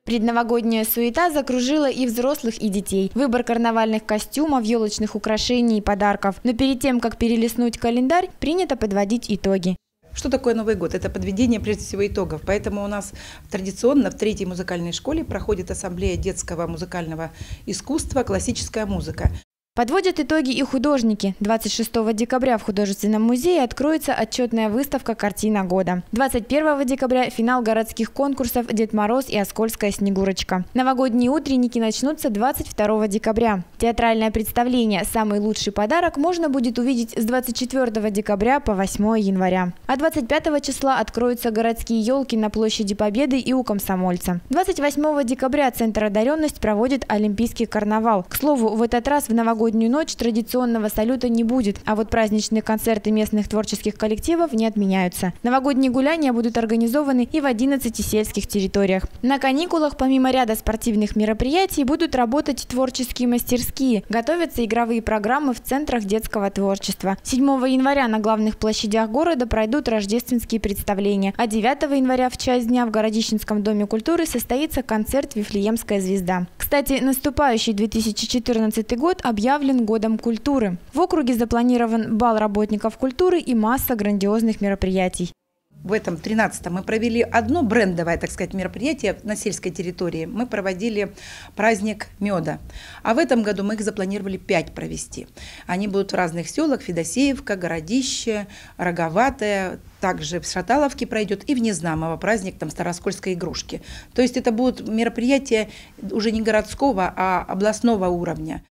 Предновогодняя суета закружила и взрослых, и детей. Выбор карнавальных костюмов, елочных украшений и подарков. Но перед тем, как перелистнуть календарь, принято подводить итоги. Что такое Новый год? Это подведение, прежде всего, итогов. Поэтому у нас традиционно в 3-й музыкальной школе проходит ассамблея детского музыкального искусства «Классическая музыка». Подводят итоги и художники. 26 декабря в художественном музее откроется отчетная выставка «Картина года». 21 декабря – финал городских конкурсов «Дед Мороз» и «Оскольская Снегурочка». Новогодние утренники начнутся 22 декабря. Театральное представление «Самый лучший подарок» можно будет увидеть с 24 декабря по 8 января. А 25 числа откроются городские елки на площади Победы и у Комсомольца. 28 декабря Центр одаренность проводит Олимпийский карнавал. К слову, в этот раз в новогоднюю ночь традиционного салюта не будет, а вот праздничные концерты местных творческих коллективов не отменяются. Новогодние гуляния будут организованы и в 11 сельских территориях. На каникулах помимо ряда спортивных мероприятий будут работать творческие мастерские, готовятся игровые программы в центрах детского творчества. 7 января на главных площадях города пройдут рождественские представления, а 9 января в час дня в Городищенском доме культуры состоится концерт «Вифлеемская звезда». Кстати, наступающий 2014 год объявлен годом культуры. В округе запланирован бал работников культуры и масса грандиозных мероприятий. В этом 13-м мы провели одно брендовое, так сказать, мероприятие на сельской территории. Мы проводили праздник меда. А в этом году мы их запланировали 5 провести. Они будут в разных селах: Федосеевка, Городище, Роговатое. Также в Шаталовке пройдет и в Незнамово праздник там Староскольской игрушки. То есть это будут мероприятия уже не городского, а областного уровня.